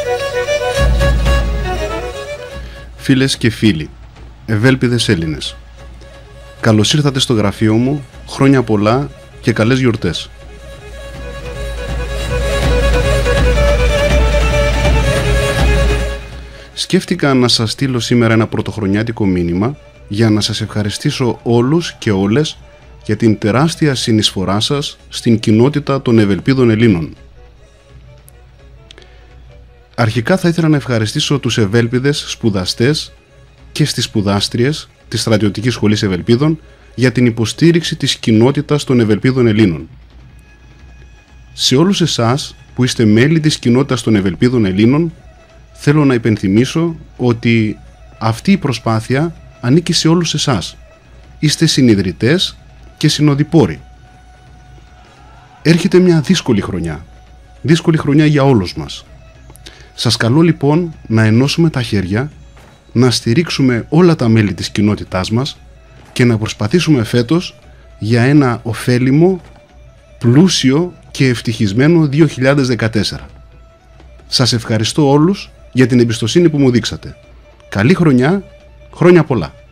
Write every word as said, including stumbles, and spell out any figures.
Φίλες και φίλοι, ευέλπιδες Έλληνες, καλώς ήρθατε στο γραφείο μου, χρόνια πολλά και καλές γιορτές. Σκέφτηκα να σας στείλω σήμερα ένα πρωτοχρονιάτικο μήνυμα για να σας ευχαριστήσω όλους και όλες για την τεράστια συνεισφορά σας στην κοινότητα των ευελπίδων Ελλήνων. Αρχικά θα ήθελα να ευχαριστήσω τους ευέλπιδες σπουδαστές και στις σπουδάστριες της Στρατιωτικής Σχολής Ευελπίδων για την υποστήριξη της κοινότητας των ευελπίδων Ελλήνων. Σε όλους εσάς που είστε μέλη της κοινότητας των ευελπίδων Ελλήνων, θέλω να υπενθυμίσω ότι αυτή η προσπάθεια ανήκει σε όλους εσάς. Είστε συνιδρυτές και συνοδοιπόροι. Έρχεται μια δύσκολη χρονιά. Δύσκολη χρονιά για όλους μας. Σας καλώ λοιπόν να ενώσουμε τα χέρια, να στηρίξουμε όλα τα μέλη της κοινότητάς μας και να προσπαθήσουμε φέτος για ένα ωφέλιμο, πλούσιο και ευτυχισμένο δύο χιλιάδες δεκατέσσερα. Σας ευχαριστώ όλους για την εμπιστοσύνη που μου δείξατε. Καλή χρονιά, χρόνια πολλά.